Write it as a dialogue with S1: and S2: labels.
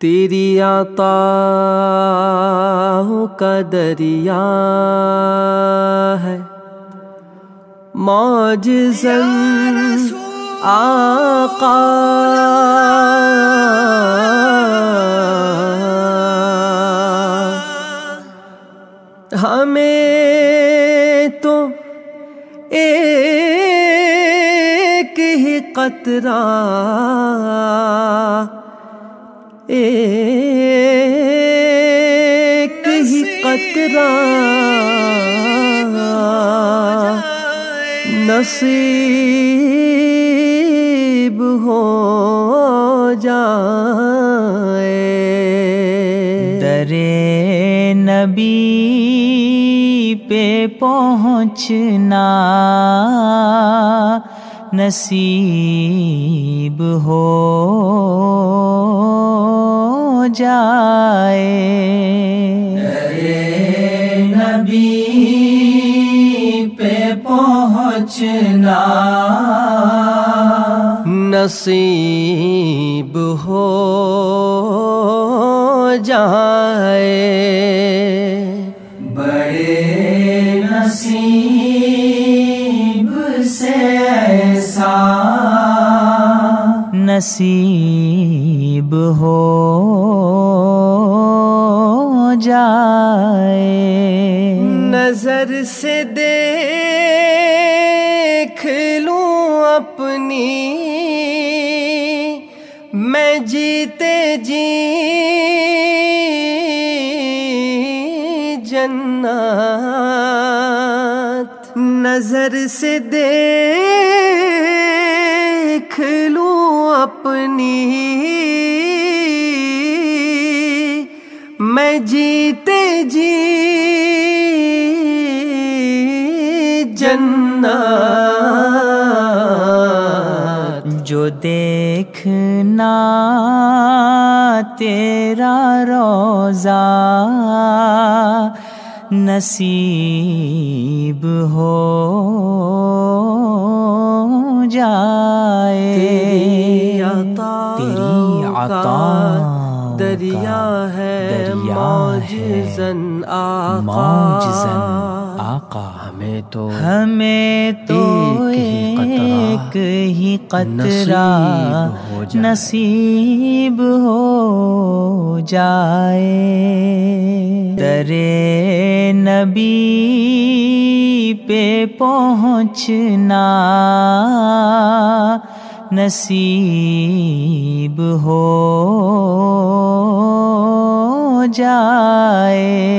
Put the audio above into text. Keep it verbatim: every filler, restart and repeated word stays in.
S1: تیری عطا کا دریا ہے معجزاً آقا، ہمیں تو ایک ہی قطرہ ایک ہی قطرہ نصیب ہو جائے،
S2: درے نبی پہ پہنچنا نصیب ہو جائے،
S3: درے نبی پہ پہنچنا
S1: نصیب ہو جائے،
S3: بڑے نصیب سے ایسا
S2: نصیب ہو جائے،
S1: نظر سے دیکھ لوں اپنی میں جیتے جی جنت، نظر سے دیکھ لوں اپنی میں جیتے جی جنت،
S2: جو دیکھنا تیرا روضہ نصیب ہو جائے،
S1: تیری عطا کا دریا ہے معجزاً
S2: معجزاً آقا،
S1: ہمیں تو
S2: ہمیں تو ایک ہی قطرہ نصیب ہو جائے، درے نبی پہ پہنچنا نصیب ہو جائے۔